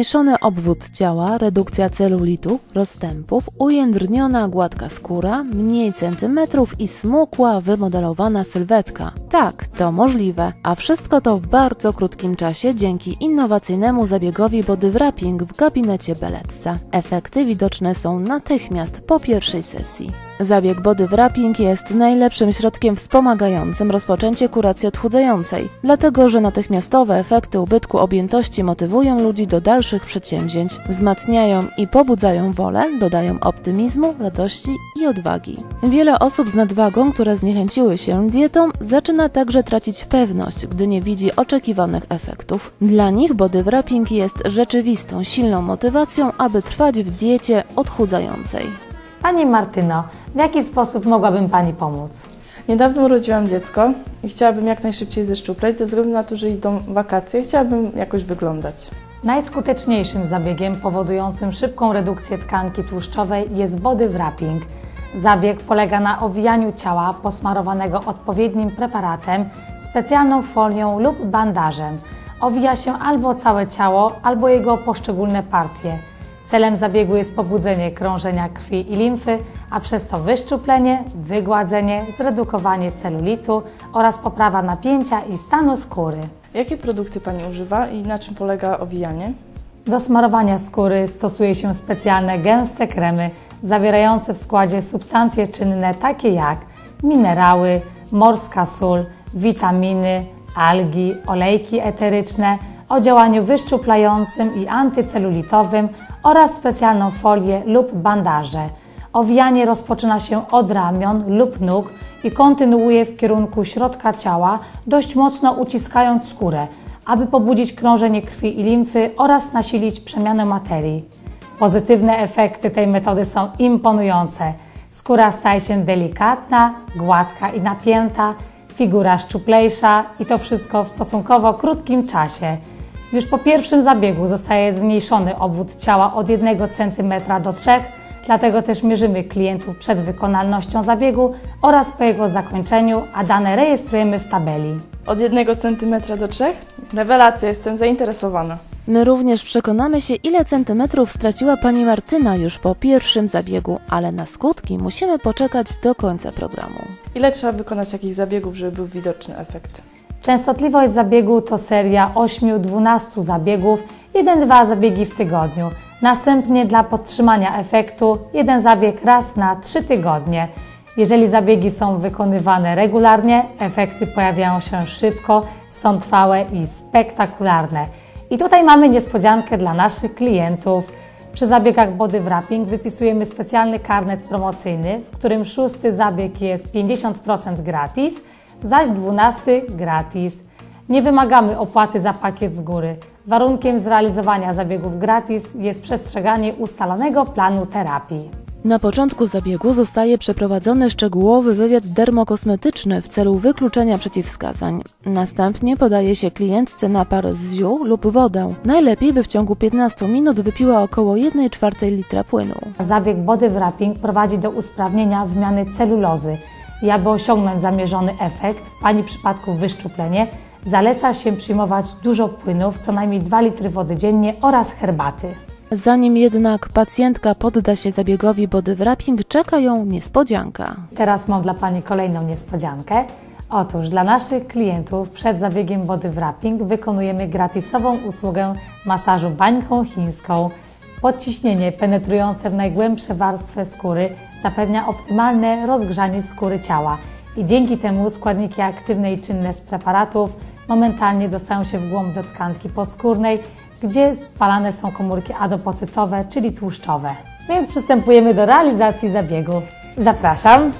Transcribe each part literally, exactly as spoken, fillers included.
Zmniejszony obwód ciała, redukcja celulitu, rozstępów, ujędrniona gładka skóra, mniej centymetrów i smukła, wymodelowana sylwetka. Tak, to możliwe, a wszystko to w bardzo krótkim czasie dzięki innowacyjnemu zabiegowi body wrapping w gabinecie Belecca. Efekty widoczne są natychmiast po pierwszej sesji. Zabieg body wrapping jest najlepszym środkiem wspomagającym rozpoczęcie kuracji odchudzającej, dlatego że natychmiastowe efekty ubytku objętości motywują ludzi do dalszych przedsięwzięć, wzmacniają i pobudzają wolę, dodają optymizmu, radości i odwagi. Wiele osób z nadwagą, które zniechęciły się dietą, zaczyna także tracić pewność, gdy nie widzi oczekiwanych efektów. Dla nich body wrapping jest rzeczywistą, silną motywacją, aby trwać w diecie odchudzającej. Pani Martyno, w jaki sposób mogłabym Pani pomóc? Niedawno urodziłam dziecko i chciałabym jak najszybciej zeszczupleć, ze względu na to, że idą wakacje, chciałabym jakoś wyglądać. Najskuteczniejszym zabiegiem powodującym szybką redukcję tkanki tłuszczowej jest body wrapping. Zabieg polega na owijaniu ciała posmarowanego odpowiednim preparatem, specjalną folią lub bandażem. Owija się albo całe ciało, albo jego poszczególne partie. Celem zabiegu jest pobudzenie krążenia krwi i limfy, a przez to wyszczuplenie, wygładzenie, zredukowanie celulitu oraz poprawa napięcia i stanu skóry. Jakie produkty Pani używa i na czym polega owijanie? Do smarowania skóry stosuje się specjalne gęste kremy zawierające w składzie substancje czynne takie jak minerały, morska sól, witaminy, algi, olejki eteryczne o działaniu wyszczuplającym i antycelulitowym oraz specjalną folię lub bandaże. Owijanie rozpoczyna się od ramion lub nóg i kontynuuje w kierunku środka ciała, dość mocno uciskając skórę, aby pobudzić krążenie krwi i limfy oraz nasilić przemianę materii. Pozytywne efekty tej metody są imponujące. Skóra staje się delikatna, gładka i napięta, figura szczuplejsza i to wszystko w stosunkowo krótkim czasie. Już po pierwszym zabiegu zostaje zmniejszony obwód ciała od jednego centymetra do trzech, dlatego też mierzymy klientów przed wykonalnością zabiegu oraz po jego zakończeniu, a dane rejestrujemy w tabeli. Od jednego centymetra do trzech? Rewelacja, jestem zainteresowana. My również przekonamy się, ile centymetrów straciła Pani Martyna już po pierwszym zabiegu, ale na skutki musimy poczekać do końca programu. Ile trzeba wykonać takich zabiegów, żeby był widoczny efekt? Częstotliwość zabiegu to seria osiem do dwunastu zabiegów, jeden do dwóch zabiegi w tygodniu. Następnie dla podtrzymania efektu jeden zabieg raz na trzy tygodnie. Jeżeli zabiegi są wykonywane regularnie, efekty pojawiają się szybko, są trwałe i spektakularne. I tutaj mamy niespodziankę dla naszych klientów. Przy zabiegach body wrapping wypisujemy specjalny karnet promocyjny, w którym szósty zabieg jest pięćdziesiąt procent gratis, zaś dwunasty gratis. Nie wymagamy opłaty za pakiet z góry. Warunkiem zrealizowania zabiegów gratis jest przestrzeganie ustalonego planu terapii. Na początku zabiegu zostaje przeprowadzony szczegółowy wywiad dermokosmetyczny w celu wykluczenia przeciwwskazań. Następnie podaje się klientce napar z ziół lub wodę. Najlepiej, by w ciągu piętnastu minut wypiła około jednej czwartej litra płynu. Zabieg body wrapping prowadzi do usprawnienia wymiany celulozy i aby osiągnąć zamierzony efekt, w Pani przypadku wyszczuplenie, zaleca się przyjmować dużo płynów, co najmniej dwa litry wody dziennie oraz herbaty. Zanim jednak pacjentka podda się zabiegowi body wrapping, czeka ją niespodzianka. Teraz mam dla Pani kolejną niespodziankę. Otóż dla naszych klientów przed zabiegiem body wrapping wykonujemy gratisową usługę masażu bańką chińską. Podciśnienie penetrujące w najgłębsze warstwy skóry zapewnia optymalne rozgrzanie skóry ciała i dzięki temu składniki aktywne i czynne z preparatów momentalnie dostają się w głąb do tkanki podskórnej, gdzie spalane są komórki adepocytowe, czyli tłuszczowe. Więc przystępujemy do realizacji zabiegu. Zapraszam.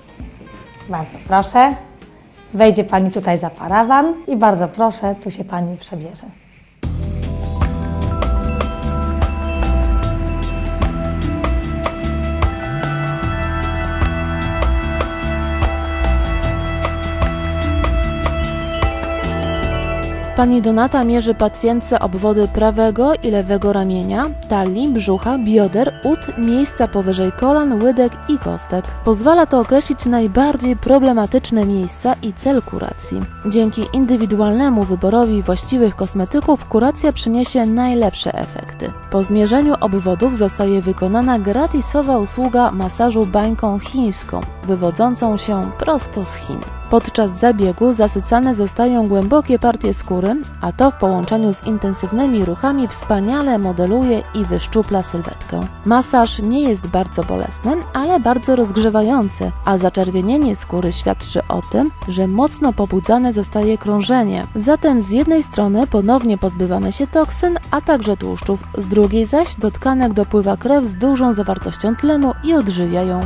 Bardzo proszę. Wejdzie Pani tutaj za parawan i bardzo proszę, tu się Pani przebierze. Pani Donata mierzy pacjentce obwody prawego i lewego ramienia, talii, brzucha, bioder, ud, miejsca powyżej kolan, łydek i kostek. Pozwala to określić najbardziej problematyczne miejsca i cel kuracji. Dzięki indywidualnemu wyborowi właściwych kosmetyków kuracja przyniesie najlepsze efekty. Po zmierzeniu obwodów zostaje wykonana gratisowa usługa masażu bańką chińską, wywodzącą się prosto z Chin. Podczas zabiegu zasycane zostają głębokie partie skóry, a to w połączeniu z intensywnymi ruchami wspaniale modeluje i wyszczupla sylwetkę. Masaż nie jest bardzo bolesny, ale bardzo rozgrzewający, a zaczerwienienie skóry świadczy o tym, że mocno pobudzane zostaje krążenie. Zatem z jednej strony ponownie pozbywamy się toksyn, a także tłuszczów, z drugiej zaś do tkanek dopływa krew z dużą zawartością tlenu i odżywia ją.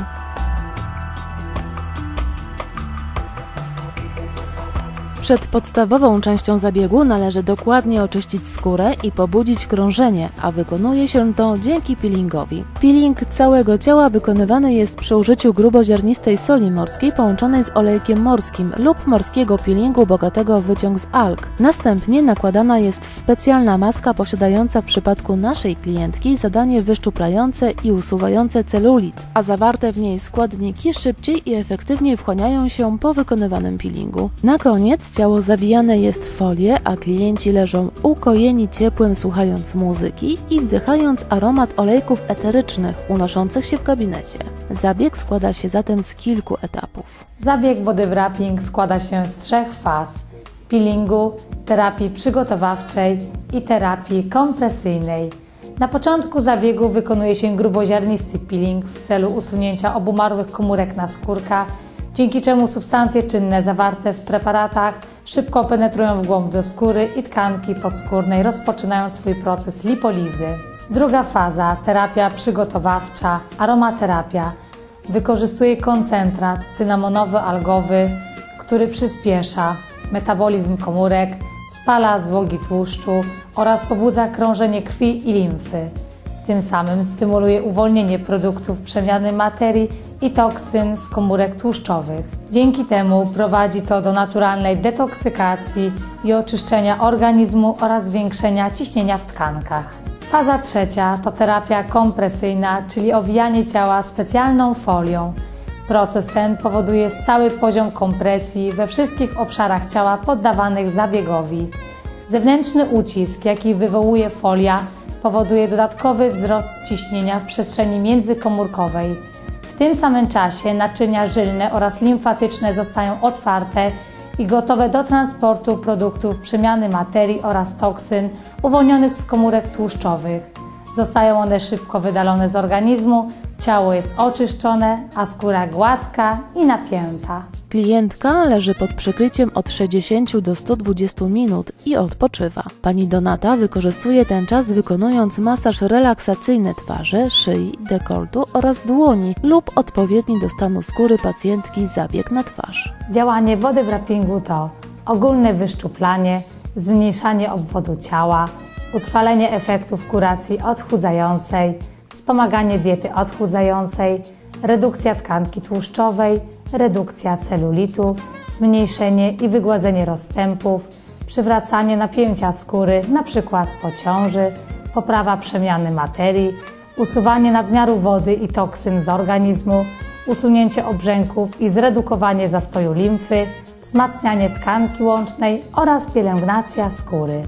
Przed podstawową częścią zabiegu należy dokładnie oczyścić skórę i pobudzić krążenie, a wykonuje się to dzięki peelingowi. Peeling całego ciała wykonywany jest przy użyciu gruboziarnistej soli morskiej połączonej z olejkiem morskim lub morskiego peelingu bogatego w wyciąg z alg. Następnie nakładana jest specjalna maska posiadająca w przypadku naszej klientki zadanie wyszczuplające i usuwające celulit, a zawarte w niej składniki szybciej i efektywniej wchłaniają się po wykonywanym peelingu. Na koniec ciało zabijane jest w folię, a klienci leżą ukojeni ciepłem, słuchając muzyki i wdychając aromat olejków eterycznych unoszących się w gabinecie. Zabieg składa się zatem z kilku etapów. Zabieg body wrapping składa się z trzech faz: peelingu, terapii przygotowawczej i terapii kompresyjnej. Na początku zabiegu wykonuje się gruboziarnisty peeling w celu usunięcia obumarłych komórek naskórka, dzięki czemu substancje czynne zawarte w preparatach szybko penetrują w głąb do skóry i tkanki podskórnej, rozpoczynając swój proces lipolizy. Druga faza, terapia przygotowawcza, aromaterapia, wykorzystuje koncentrat cynamonowo-algowy, który przyspiesza metabolizm komórek, spala zwłoki tłuszczu oraz pobudza krążenie krwi i limfy. Tym samym stymuluje uwolnienie produktów przemiany materii i toksyn z komórek tłuszczowych. Dzięki temu prowadzi to do naturalnej detoksykacji i oczyszczenia organizmu oraz zwiększenia ciśnienia w tkankach. Faza trzecia to terapia kompresyjna, czyli owijanie ciała specjalną folią. Proces ten powoduje stały poziom kompresji we wszystkich obszarach ciała poddawanych zabiegowi. Zewnętrzny ucisk, jaki wywołuje folia, powoduje dodatkowy wzrost ciśnienia w przestrzeni międzykomórkowej. W tym samym czasie naczynia żylne oraz limfatyczne zostają otwarte i gotowe do transportu produktów przemiany materii oraz toksyn uwolnionych z komórek tłuszczowych. Zostają one szybko wydalone z organizmu, ciało jest oczyszczone, a skóra gładka i napięta. Klientka leży pod przykryciem od sześćdziesięciu do stu dwudziestu minut i odpoczywa. Pani Donata wykorzystuje ten czas wykonując masaż relaksacyjny twarzy, szyi, dekoltu oraz dłoni lub odpowiedni do stanu skóry pacjentki zabieg na twarz. Działanie body wrappingu to ogólne wyszczuplanie, zmniejszanie obwodu ciała, utrwalenie efektów kuracji odchudzającej, wspomaganie diety odchudzającej, redukcja tkanki tłuszczowej, redukcja celulitu, zmniejszenie i wygładzenie rozstępów, przywracanie napięcia skóry, np. po ciąży, poprawa przemiany materii, usuwanie nadmiaru wody i toksyn z organizmu, usunięcie obrzęków i zredukowanie zastoju limfy, wzmacnianie tkanki łącznej oraz pielęgnacja skóry.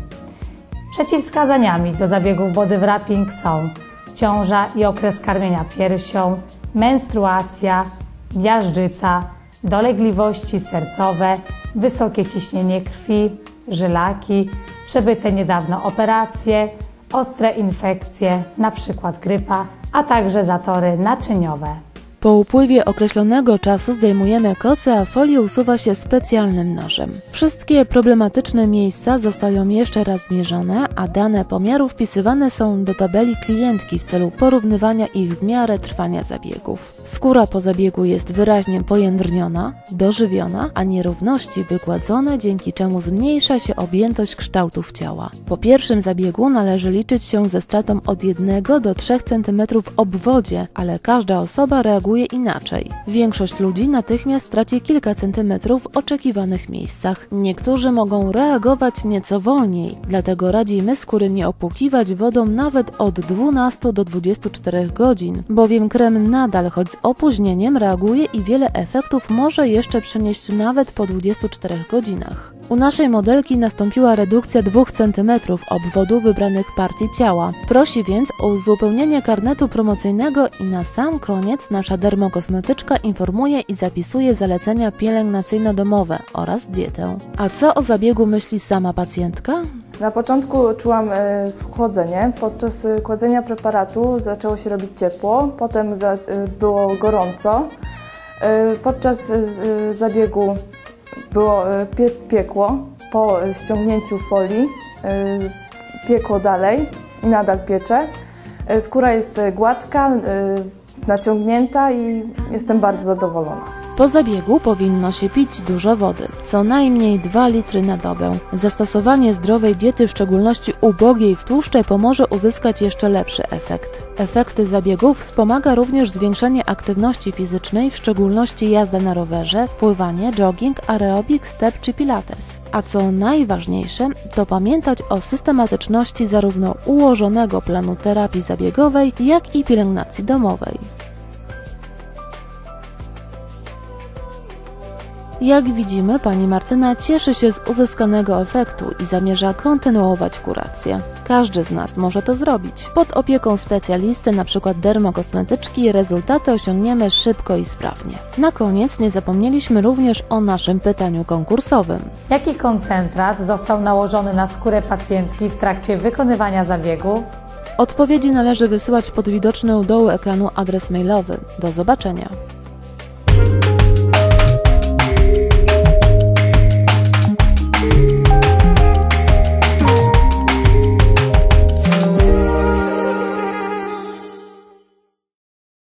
Przeciwwskazaniami do zabiegów body wrapping są ciąża i okres karmienia piersią, menstruacja, miażdżyca, dolegliwości sercowe, wysokie ciśnienie krwi, żylaki, przebyte niedawno operacje, ostre infekcje, np. grypa, a także zatory naczyniowe. Po upływie określonego czasu zdejmujemy koce, a folię usuwa się specjalnym nożem. Wszystkie problematyczne miejsca zostają jeszcze raz zmierzone, a dane pomiaru wpisywane są do tabeli klientki w celu porównywania ich w miarę trwania zabiegów. Skóra po zabiegu jest wyraźnie pojędrniona, dożywiona, a nierówności wygładzone, dzięki czemu zmniejsza się objętość kształtów ciała. Po pierwszym zabiegu należy liczyć się ze stratą od jednego do trzech centymetrów w obwodzie, ale każda osoba reaguje zareaguje inaczej. Większość ludzi natychmiast traci kilka centymetrów w oczekiwanych miejscach. Niektórzy mogą reagować nieco wolniej, dlatego radzimy skóry nie opłukiwać wodą nawet od dwunastu do dwudziestu czterech godzin, bowiem krem nadal, choć z opóźnieniem, reaguje i wiele efektów może jeszcze przynieść nawet po dwudziestu czterech godzinach. U naszej modelki nastąpiła redukcja dwóch centymetrów obwodu wybranych partii ciała. Prosi więc o uzupełnienie karnetu promocyjnego i na sam koniec nasza dermokosmetyczka informuje i zapisuje zalecenia pielęgnacyjno-domowe oraz dietę. A co o zabiegu myśli sama pacjentka? Na początku czułam e, schłodzenie. Podczas e, kładzenia preparatu zaczęło się robić ciepło, potem za, e, było gorąco. E, podczas e, zabiegu było e, pie, piekło. Po e, ściągnięciu folii e, piekło dalej i nadal piecze. E, skóra jest e, gładka, e, naciągnięta i jestem bardzo zadowolona. Po zabiegu powinno się pić dużo wody, co najmniej dwa litry na dobę. Zastosowanie zdrowej diety, w szczególności ubogiej w tłuszcze, pomoże uzyskać jeszcze lepszy efekt. Efekty zabiegów wspomaga również zwiększenie aktywności fizycznej, w szczególności jazda na rowerze, pływanie, jogging, aerobik, step czy pilates. A co najważniejsze, to pamiętać o systematyczności zarówno ułożonego planu terapii zabiegowej, jak i pielęgnacji domowej. Jak widzimy, pani Martyna cieszy się z uzyskanego efektu i zamierza kontynuować kurację. Każdy z nas może to zrobić. Pod opieką specjalisty, np. dermokosmetyczki, rezultaty osiągniemy szybko i sprawnie. Na koniec nie zapomnieliśmy również o naszym pytaniu konkursowym. Jaki koncentrat został nałożony na skórę pacjentki w trakcie wykonywania zabiegu? Odpowiedzi należy wysyłać pod widoczny u dołu ekranu adres mailowy. Do zobaczenia!